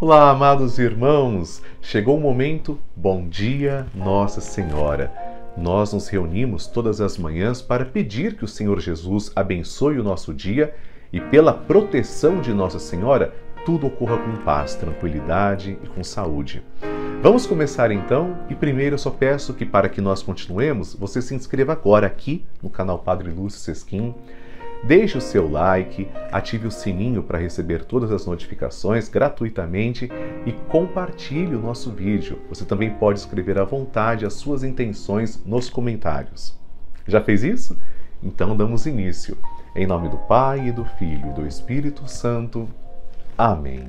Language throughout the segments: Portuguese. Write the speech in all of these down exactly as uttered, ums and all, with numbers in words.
Olá, amados irmãos! Chegou o momento, bom dia, Nossa Senhora! Nós nos reunimos todas as manhãs para pedir que o Senhor Jesus abençoe o nosso dia e, pela proteção de Nossa Senhora, tudo ocorra com paz, tranquilidade e com saúde. Vamos começar então, e primeiro eu só peço que, para que nós continuemos, você se inscreva agora aqui no canal Padre Lúcio Sesquim. Deixe o seu like, ative o sininho para receber todas as notificações gratuitamente e compartilhe o nosso vídeo. Você também pode escrever à vontade as suas intenções nos comentários. Já fez isso? Então damos início. Em nome do Pai, e do Filho e do Espírito Santo. Amém.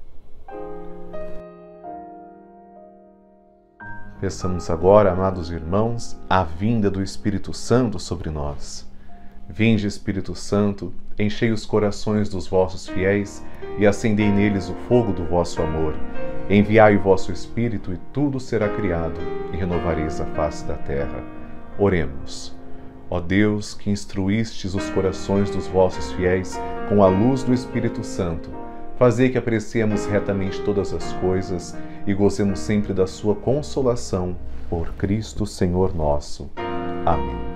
Peçamos agora, amados irmãos, a vinda do Espírito Santo sobre nós. Vinde, Espírito Santo, enchei os corações dos vossos fiéis e acendei neles o fogo do vosso amor. Enviai o vosso Espírito e tudo será criado e renovareis a face da terra. Oremos. Ó Deus, que instruístes os corações dos vossos fiéis com a luz do Espírito Santo, fazei que apreciemos retamente todas as coisas e gozemos sempre da sua consolação. Por Cristo Senhor nosso. Amém.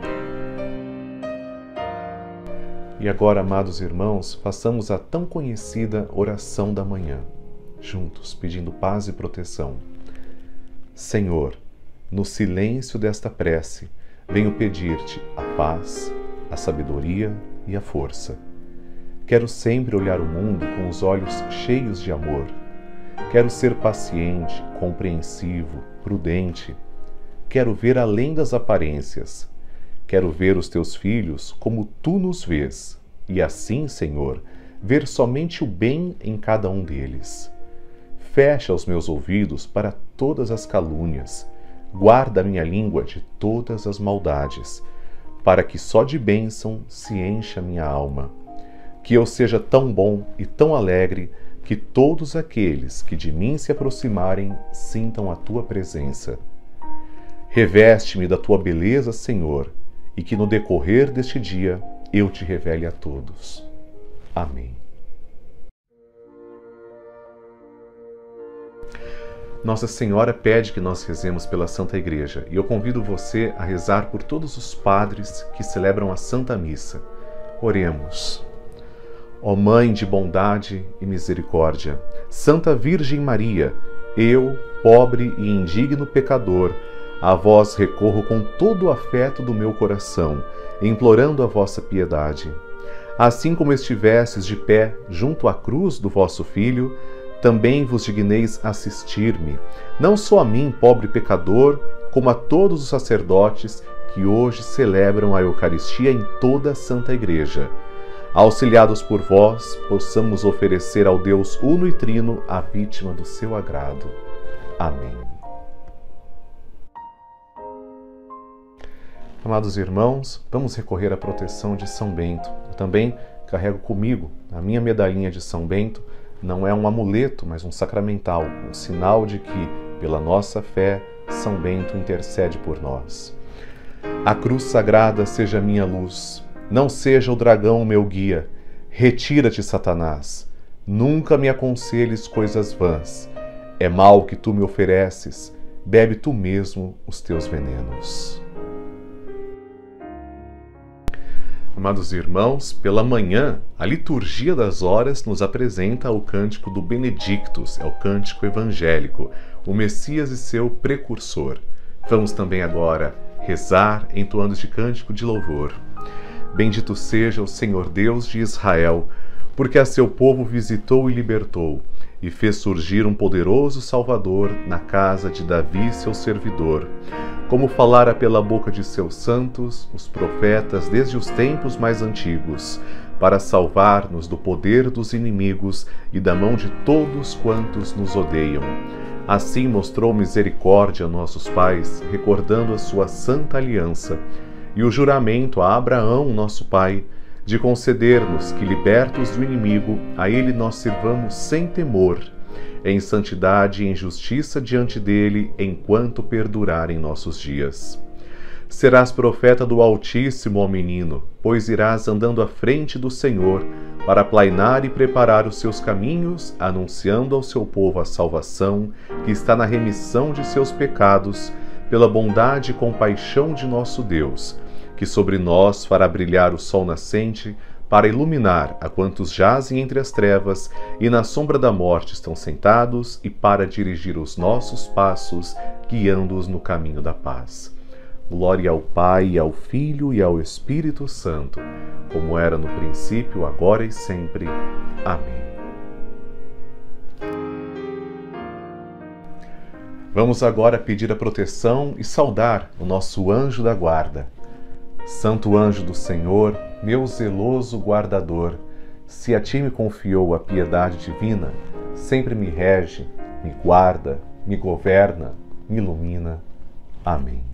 E agora, amados irmãos, façamos a tão conhecida oração da manhã, juntos, pedindo paz e proteção. Senhor, no silêncio desta prece, venho pedir-te a paz, a sabedoria e a força. Quero sempre olhar o mundo com os olhos cheios de amor. Quero ser paciente, compreensivo, prudente. Quero ver além das aparências. Quero ver os teus filhos como tu nos vês, e assim, Senhor, ver somente o bem em cada um deles. Fecha os meus ouvidos para todas as calúnias, guarda a minha língua de todas as maldades, para que só de bênção se encha a minha alma. Que eu seja tão bom e tão alegre que todos aqueles que de mim se aproximarem sintam a tua presença. Reveste-me da tua beleza, Senhor, e que no decorrer deste dia eu te revele a todos. Amém. Nossa Senhora pede que nós rezemos pela Santa Igreja, e eu convido você a rezar por todos os padres que celebram a Santa Missa. Oremos. Ó Mãe de bondade e misericórdia, Santa Virgem Maria, eu, pobre e indigno pecador, a vós recorro com todo o afeto do meu coração, implorando a vossa piedade. Assim como estivestes de pé junto à cruz do vosso Filho, também vos digneis assistir-me, não só a mim, pobre pecador, como a todos os sacerdotes que hoje celebram a Eucaristia em toda a Santa Igreja. Auxiliados por vós, possamos oferecer ao Deus uno e trino a vítima do seu agrado. Amém. Amados irmãos, vamos recorrer à proteção de São Bento. Eu também carrego comigo a minha medalhinha de São Bento. Não é um amuleto, mas um sacramental, um sinal de que, pela nossa fé, São Bento intercede por nós. A cruz sagrada seja minha luz, não seja o dragão meu guia. Retira-te, Satanás. Nunca me aconselhes coisas vãs. É mal que tu me ofereces, bebe tu mesmo os teus venenos. Amados irmãos, pela manhã, a liturgia das horas nos apresenta o cântico do Benedictus, é o cântico evangélico, o Messias e seu precursor. Vamos também agora rezar entoando este cântico de louvor. Bendito seja o Senhor Deus de Israel, porque a seu povo visitou e libertou, e fez surgir um poderoso Salvador na casa de Davi, seu servidor, como falara pela boca de seus santos, os profetas, desde os tempos mais antigos, para salvar-nos do poder dos inimigos e da mão de todos quantos nos odeiam. Assim mostrou misericórdia a nossos pais, recordando a sua santa aliança, e o juramento a Abraão, nosso pai, de conceder-nos que, libertos do inimigo, a ele nós sirvamos sem temor, em santidade e em justiça diante dele, enquanto perdurarem nossos dias. Serás profeta do Altíssimo, ó menino, pois irás andando à frente do Senhor, para aplainar e preparar os seus caminhos, anunciando ao seu povo a salvação, que está na remissão de seus pecados, pela bondade e compaixão de nosso Deus, que sobre nós fará brilhar o sol nascente, para iluminar a quantos jazem entre as trevas e na sombra da morte estão sentados, e para dirigir os nossos passos, guiando-os no caminho da paz. Glória ao Pai, ao Filho e ao Espírito Santo, como era no princípio, agora e sempre. Amém. Vamos agora pedir a proteção e saudar o nosso anjo da guarda. Santo anjo do Senhor, meu zeloso guardador, se a ti me confiou a piedade divina, sempre me rege, me guarda, me governa, me ilumina. Amém.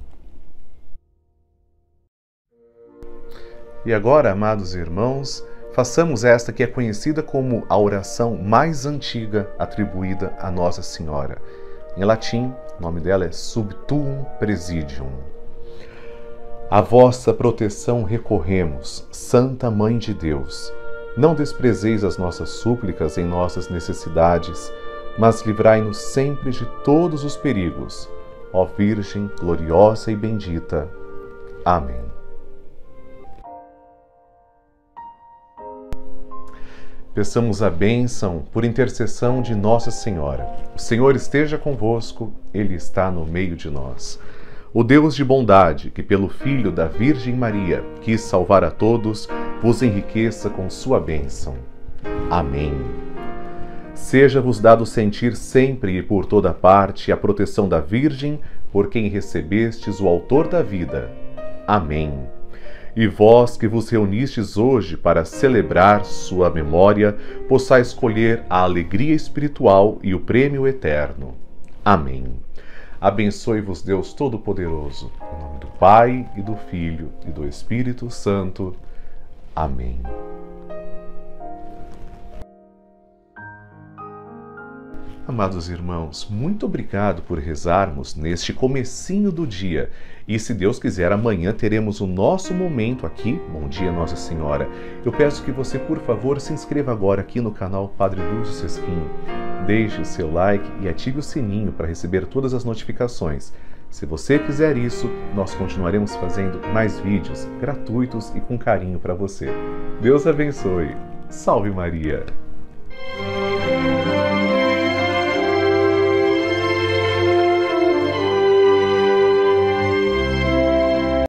E agora, amados irmãos, façamos esta que é conhecida como a oração mais antiga atribuída a Nossa Senhora. Em latim, o nome dela é Sub Tuum Praesidium. A vossa proteção recorremos, Santa Mãe de Deus. Não desprezeis as nossas súplicas em nossas necessidades, mas livrai-nos sempre de todos os perigos. Ó Virgem gloriosa e bendita. Amém. Peçamos a bênção por intercessão de Nossa Senhora. O Senhor esteja convosco, Ele está no meio de nós. O Deus de bondade, que pelo Filho da Virgem Maria quis salvar a todos, vos enriqueça com sua bênção. Amém. Seja-vos dado sentir sempre e por toda parte a proteção da Virgem, por quem recebestes o Autor da vida. Amém. E vós que vos reunistes hoje para celebrar sua memória, possais escolher a alegria espiritual e o prêmio eterno. Amém. Abençoe-vos Deus Todo-Poderoso, em nome do Pai, e do Filho, e do Espírito Santo. Amém. Amados irmãos, muito obrigado por rezarmos neste comecinho do dia. E se Deus quiser, amanhã teremos o nosso momento aqui. Bom dia, Nossa Senhora. Eu peço que você, por favor, se inscreva agora aqui no canal Padre Lúcio Sesquim. Deixe o seu like e ative o sininho para receber todas as notificações. Se você fizer isso, nós continuaremos fazendo mais vídeos gratuitos e com carinho para você. Deus abençoe. Salve Maria!